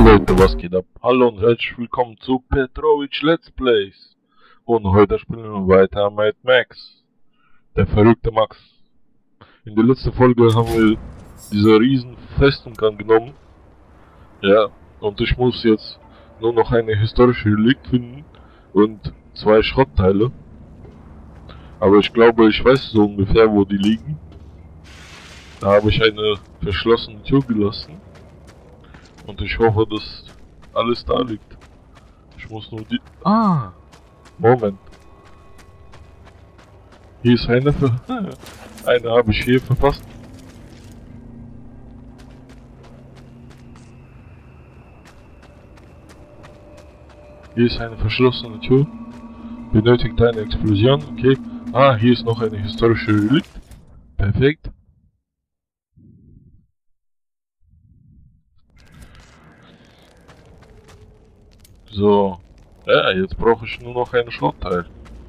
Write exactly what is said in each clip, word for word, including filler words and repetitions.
Leute, was geht ab? Hallo und herzlich willkommen zu Petrovic Let's Plays. Und heute spielen wir weiter mit Max. Der verrückte Max. In der letzten Folge haben wir diese riesen Festung angenommen. Ja, und ich muss jetzt nur noch eine historische Relikt finden und zwei Schrottteile. Aber ich glaube, ich weiß so ungefähr, wo die liegen. Da habe ich eine verschlossene Tür gelassen. Und ich hoffe, dass alles da liegt. Ich muss nur die... Ah! Moment. Hier ist eine für... Eine habe ich hier verpasst. Hier ist eine verschlossene Tür. Benötigt eine Explosion. Okay. Ah, hier ist noch eine historische Relikt. Perfekt. So. Ja, jetzt brauche ich nur noch einen Schrottteil.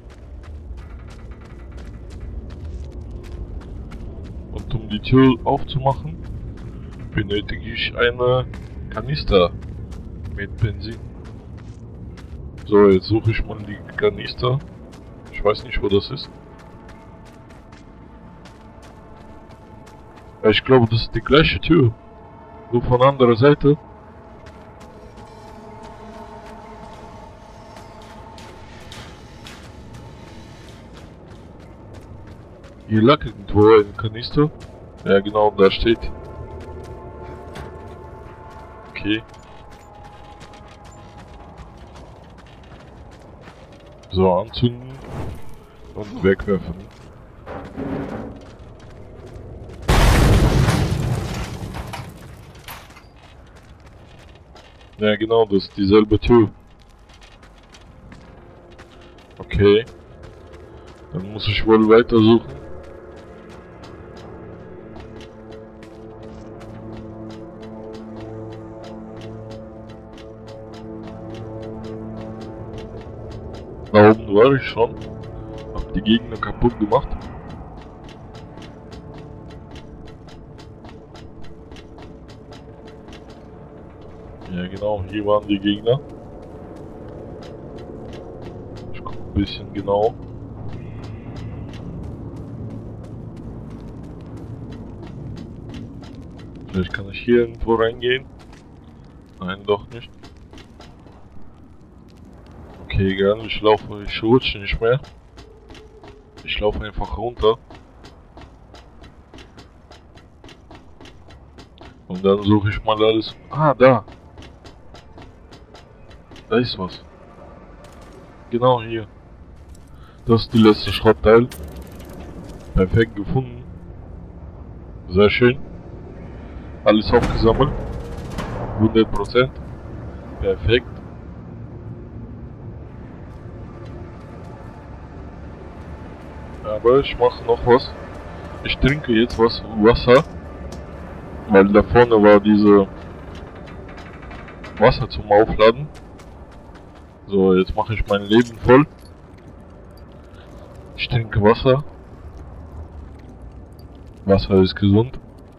Und um die Tür aufzumachen, benötige ich eine Kanister mit Benzin. So, jetzt suche ich mal die Kanister. Ich weiß nicht, wo das ist. Ja, ich glaube, das ist die gleiche Tür. Nur von anderer Seite. Hier lag irgendwo ein Kanister. Ja genau, da steht. Okay. So, anzünden und wegwerfen. Ja genau, das ist dieselbe Tür. Okay. Dann muss ich wohl weiter suchen. Da oben war ich schon. Hab die Gegner kaputt gemacht. Ja genau, hier waren die Gegner. Ich guck ein bisschen genau. Vielleicht kann ich hier irgendwo reingehen. Nein, doch nicht. Okay, egal, ich laufe, ich rutsche nicht mehr. Ich laufe einfach runter. Und dann suche ich mal alles. Ah, da. Da ist was. Genau hier. Das ist die letzte Schrottteil. Perfekt gefunden. Sehr schön. Alles aufgesammelt. hundert Prozent. Perfekt. Aber ich mache noch was. Ich trinke jetzt was Wasser. Weil da vorne war diese Wasser zum Aufladen. So, jetzt mache ich mein Leben voll. Ich trinke Wasser. Wasser ist gesund.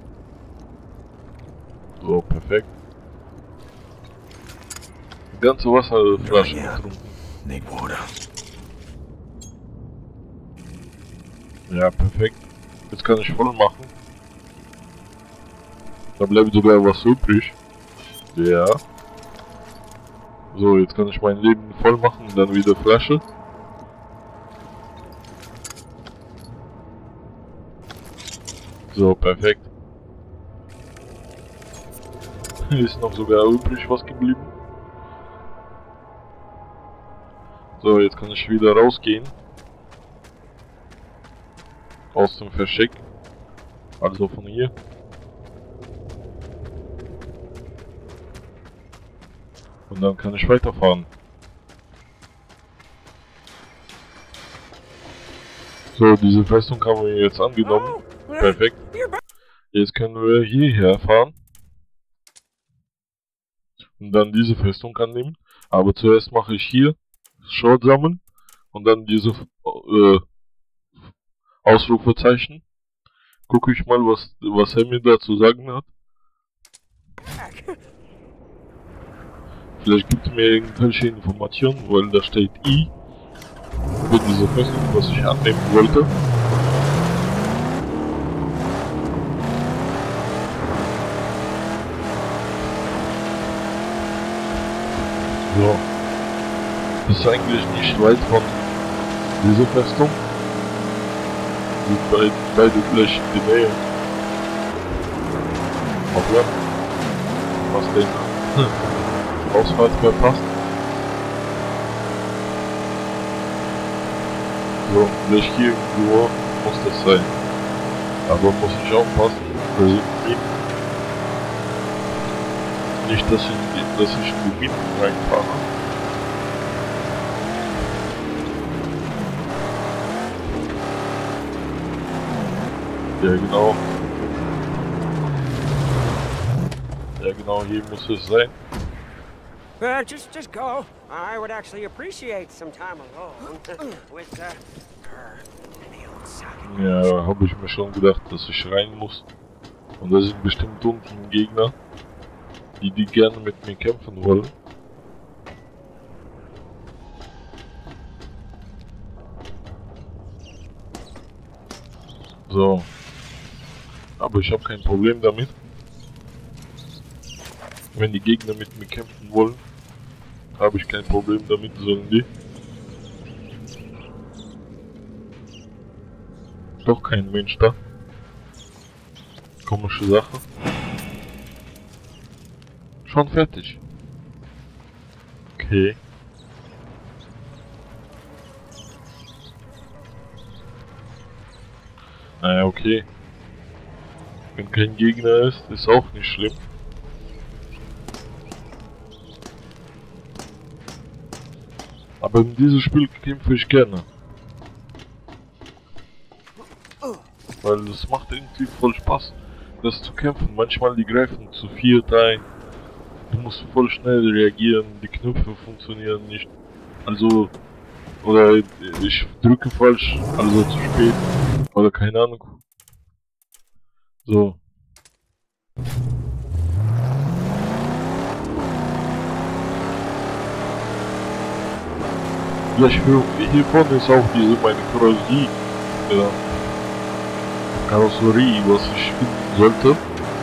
So, perfekt. Die ganze Wasserflasche getrunken. Ja, perfekt. Jetzt kann ich voll machen. Da bleibt sogar was übrig. Ja. So, jetzt kann ich mein Leben voll machen und dann wieder Flasche. So, perfekt. Ist noch sogar übrig was geblieben. So, jetzt kann ich wieder rausgehen. Aus dem Versteck. Also von hier. Und dann kann ich weiterfahren. So, diese Festung haben wir jetzt angenommen. Perfekt. Jetzt können wir hierher fahren. Und dann diese Festung annehmen. Aber zuerst mache ich hier Schrott sammeln. Und dann diese äh, Ausrufezeichen. Gucke ich mal, was, was er mir da zu sagen hat. Vielleicht gibt es mir irgendwelche Informationen, weil da steht I für diese Festung, was ich annehmen wollte. So. Das ist eigentlich nicht weit von dieser Festung. Sind beide, beide gleich in der Nähe. Aber was denn? Hm. Ausfahrt verpasst. So, vielleicht hier irgendwo muss das sein. Aber muss ich aufpassen, dass ich nicht, dass ich, dass ich in die Minen reinfahre. Ja genau. Ja genau, hier muss es sein. Uh, just, just go. I would actually appreciate some time alone with uh, her and the old socket. Ja, habe ich mir schon gedacht, dass ich rein muss. Und da sind bestimmt unten Gegner, die die gerne mit mir kämpfen wollen. So. Aber ich habe kein Problem damit. Wenn die Gegner mit mir kämpfen wollen, habe ich kein Problem damit, sollen die. Doch kein Mensch da. Komische Sache. Schon fertig. Okay. Naja, okay. Wenn kein Gegner ist, ist auch nicht schlimm. Aber in diesem Spiel kämpfe ich gerne. Weil es macht irgendwie voll Spaß, das zu kämpfen. Manchmal die greifen zu viert ein. Du musst voll schnell reagieren, die Knöpfe funktionieren nicht. Also, oder ich drücke falsch, also zu spät. Oder keine Ahnung. So. Gleich hier, hier vorne ist auch diese meine Karosserie. Ja. Karosserie, was ich finden sollte.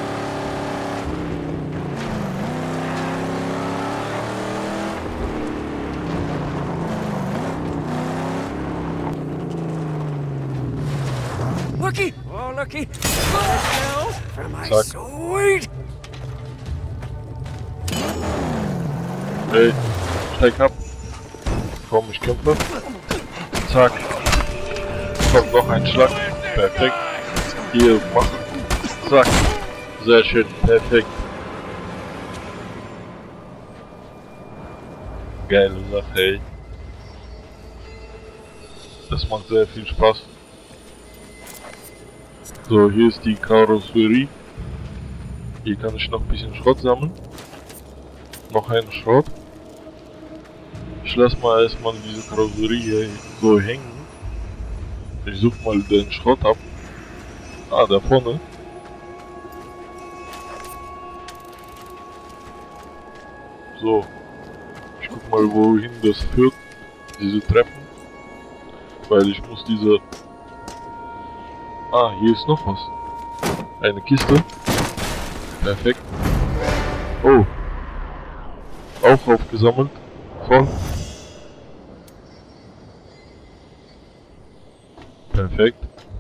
Looky! Oh, looky! Oh, for my Zack. sweet! Hey, steig ab. Komm, ich kämpfe. Zack. Kommt noch ein Schlag. Perfekt. Hier, mach. Zack. Sehr schön. Perfekt. Geile Sache, ey. Das macht sehr viel Spaß. So, hier ist die Karosserie. Hier kann ich noch ein bisschen Schrott sammeln. Noch einen Schrott. Ich lasse mal erstmal diese Karosserie hier so hängen. Ich suche mal den Schrott ab. Ah, da vorne. So. Ich guck mal, wohin das führt. Diese Treppen. Weil ich muss diese... Ah, hier ist noch was. Eine Kiste. Perfekt. Oh. Auch aufgesammelt. Voll. Perfekt.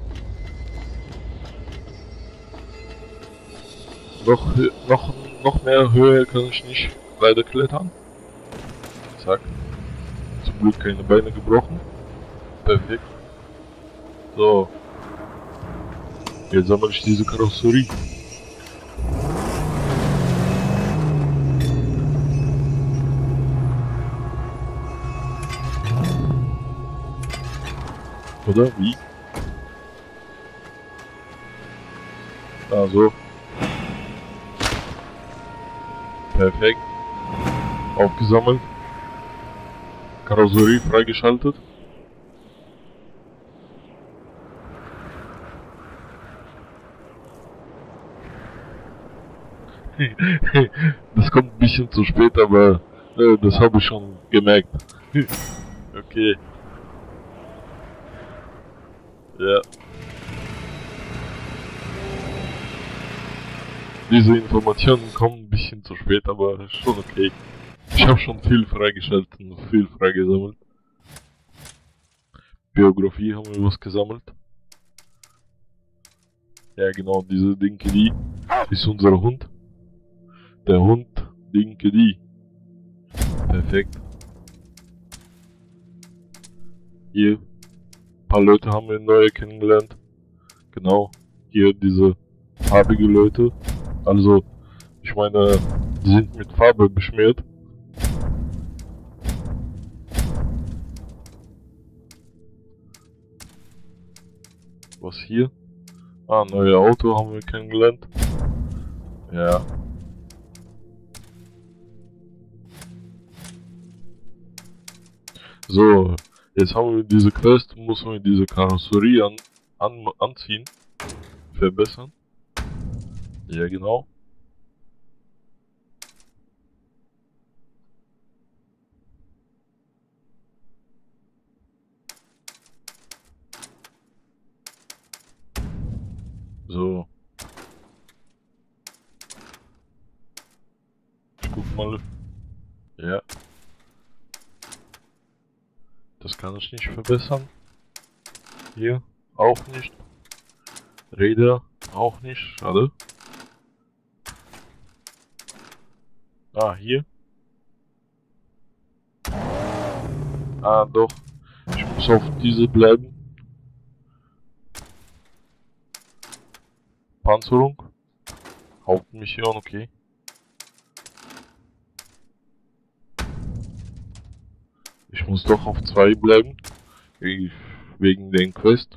Noch, noch, noch mehr Höhe kann ich nicht leider klettern. Zack. Zum Glück keine Beine gebrochen. Perfekt. So. Jetzt sammle ich diese Karosserie. Oder? Wie? Also. Perfekt. Aufgesammelt. Karosserie freigeschaltet. Das kommt ein bisschen zu spät, aber Äh, das habe ich schon gemerkt. Okay. Ja. Diese Informationen kommen ein bisschen zu spät, aber ist schon okay. Ich habe schon viel freigeschaltet und viel freigesammelt. Biografie haben wir was gesammelt. Ja genau, diese Dinkedi ist unser Hund. Der Hund Dinkedi. Perfekt. Hier, ein paar Leute haben wir neue kennengelernt. Genau, hier diese farbige Leute. Also, ich meine, die sind mit Farbe beschmiert. Was hier? Ah, neue Auto haben wir kennengelernt. Ja. So, jetzt haben wir diese Quest, müssen wir diese Karosserie an, an, anziehen. Verbessern. Ja, genau. So. Ich guck mal. Ja. Das kann ich nicht verbessern. Hier auch nicht. Räder auch nicht. Schade. Ah, hier. Ah, doch. Ich muss auf diese bleiben. Panzerung. Hauptmission, okay. Ich muss doch auf zwei bleiben. Wegen den Quest.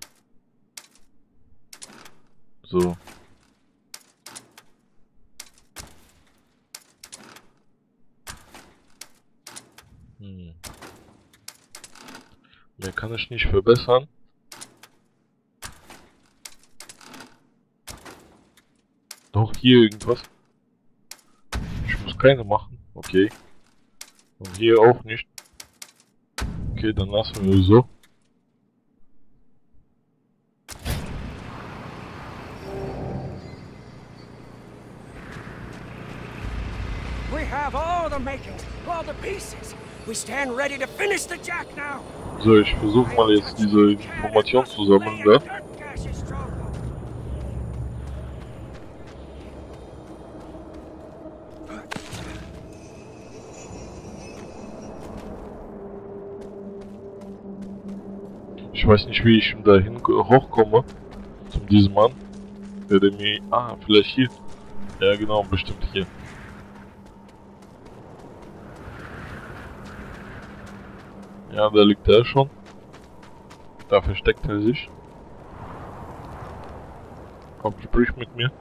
So. Hm. Mehr kann ich nicht verbessern. Doch hier irgendwas. Ich muss keine machen. Okay. Und hier auch nicht. Okay, dann lassen wir so. We have all the makings, all the pieces. We stand ready to finish the jack now. So, ich versuche mal jetzt diese Information zu sammeln, ne? Ich weiß nicht, wie ich dahin hochkomme. Zu diesem Mann. Der, der mir... Ah, vielleicht hier. Ja, genau, bestimmt hier. Ja, da liegt er schon. Da versteckt er sich. Komm, sprich mit mir.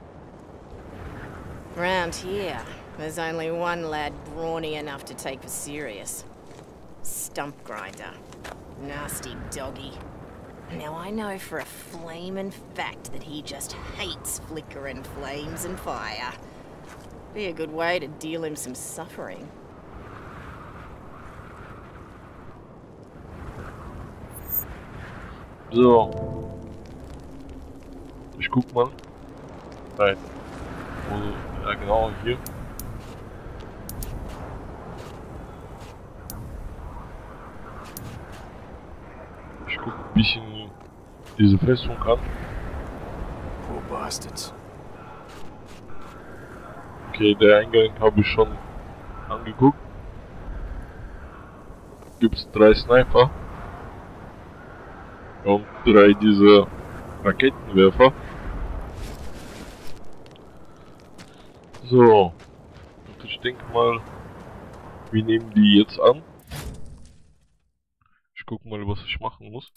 Round here, there's only one lad brawny enough to take us serious. Stump Grinder. Nasty doggy. Now I know for a flamin' fact that he just hates flickering flames and fire. Be a good way to deal him some suffering. So. Ich guck mal. Nein. Wo, ja genau, hier. Ich guck ein bisschen diese Festung an. Poor bastards. Okay, der Eingang habe ich schon angeguckt. Gibt's drei Sniper. Und drei diese Raketenwerfer. So. Und ich denke mal, wir nehmen die jetzt an. Ich guck mal, was ich machen muss.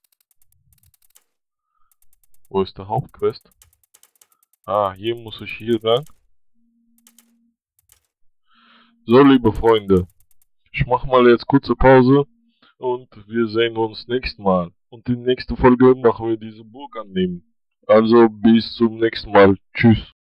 Wo ist der Hauptquest? Ah, hier muss ich hier lang. So, liebe Freunde. Ich mache mal jetzt kurze Pause. Und wir sehen uns nächstes Mal. Und in der nächsten Folge machen wir diese Burg annehmen. Also bis zum nächsten Mal. Tschüss.